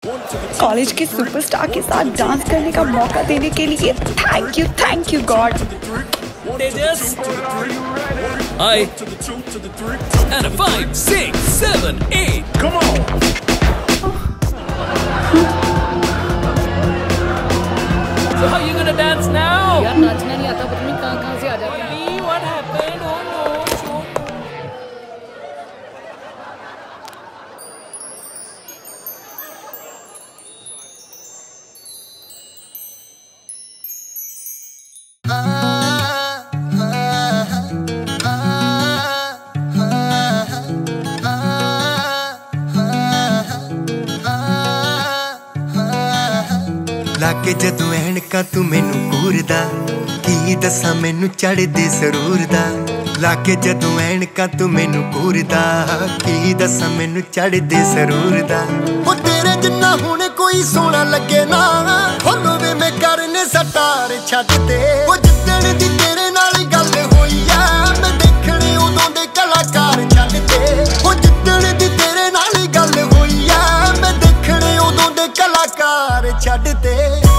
College के superstar के साथ डांस करने का मौका देने के लिए thank you God. Tejas. Hi. And a 5, 6, 7, 8. Come on. So how you gonna dance now? यार नाचना नहीं आता, पता नहीं कहाँ से आ जाते हैं। What happened? Oh no. लाके जदों ऐनकां तू मैनू घूरदा, की दसां मैनू चढ़दे सरूर दा। लाके जदों ऐनकां तू मैनू घूरदा, की दसां मैनू चढ़दे सरूर दा। ओ तेरे जिन्ना हुण कोई सोहना लगे ना, होलो वे मैं करने सटार छड्ड दे। ओ जिद्दण दी तेरे नाल गल होई आ, मैं देखणे उदों दे कलाकार छड्ड दे। ओ जिद्दण दी तेरे नाल गल होई आ, मैं देखणे उदों दे कलाकार छड्ड दे।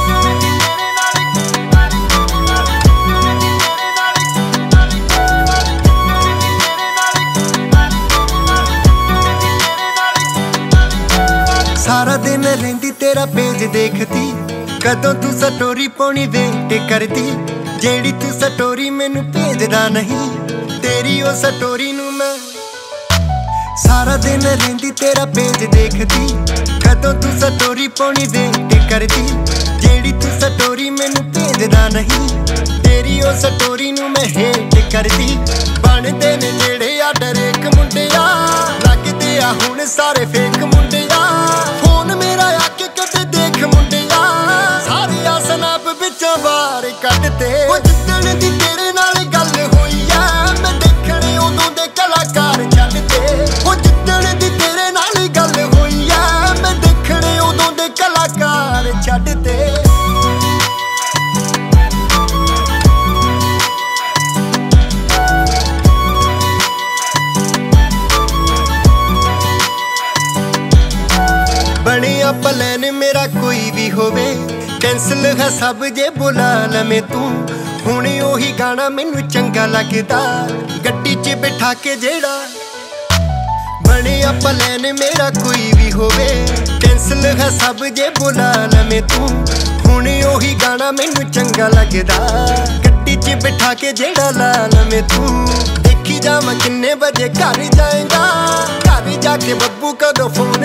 सारा दिन रहिंदी तेरा पेज देखती, कदों तू स्टोरी पाउणी वेट करदी। जेड़ी तू स्टोरी मैनू भेजदा नहीं, तेरी ओ स्टोरी नू मैं सारा दिन रहिंदी तेरा पेज देखती, कदों तू स्टोरी पाउणी वेट करदी। जेड़ी तू स्टोरी मैनू भेजदा नहीं, तेरी ओ स्टोरी नू मैं हेट करदी। बनदे ने जेड़े आ डरेक मुंडिया, लगदे आ हुण सारे फेक मुंडिया। फोन मेरा आके कदे देख मुंडिया, सारे आ स्नैप विचों बाहर कड्डदे। ओ जिद्दण दी तेरे नाल गल होई आ, मैं देखणे उदों दे कलाकार छड्ड दे। ओ जिद्दण दी तेरे नाल गल होई आ, मैं देखणे उदों दे कलाकार छड्ड दे। बनिया प्लान मेरा कोई भी होवे, कैंसल है सब जे बुला लवे तू। हुणे ओही गाना मैनू चंगा लगदा, गड्डी च बिठा के जेड़ा। बनिया प्लान मेरा कोई भी होवे, कैंसल है सब जे बुला लवे तू। हुणे ओही गाना मैनू चंगा लगदा, गड्डी च बिठा के जेड़ा ला लवे तू। देखी जावां किन्ने बजे घर जाएगा, घर जाके बब्बू कदों फोन